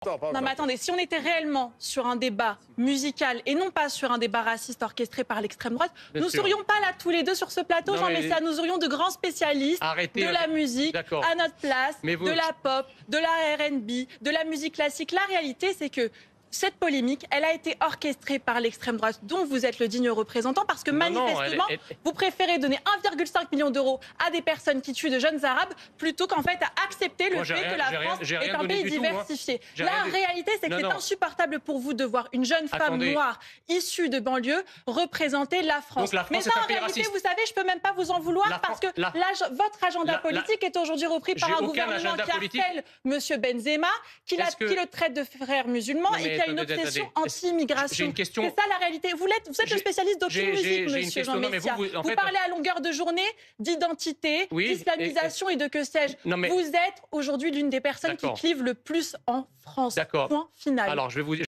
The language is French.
Non mais attendez, si on était réellement sur un débat musical et non pas sur un débat raciste orchestré par l'extrême droite, nous ne serions pas là tous les deux sur ce plateau, Jean Messia. Nous aurions de grands spécialistes de la musique à notre place, de la pop, de la R&B, de la musique classique. La réalité, c'est que cette polémique, elle a été orchestrée par l'extrême droite, dont vous êtes le digne représentant, parce que manifestement, vous préférez donner 1,5 million d'euros à des personnes qui tuent de jeunes Arabes, plutôt qu'en fait à accepter le fait que la France est un pays diversifié. La réalité, c'est que c'est insupportable pour vous de voir une jeune femme noire issue de banlieue représenter la France. Mais ça, en réalité, vous savez, je peux même pas vous en vouloir, parce que votre agenda politique est aujourd'hui repris par un gouvernement qui harcèle M. Benzema, qui le traite de frère musulman et qui a une obsession anti-immigration. C'est ça la réalité. Vous êtes le spécialiste d'aucune musique, monsieur Jean Messia. Vous parlez à longueur de journée d'identité, d'islamisation et de que sais-je. Vous êtes aujourd'hui l'une des personnes qui clivent le plus en France. Point final. Alors,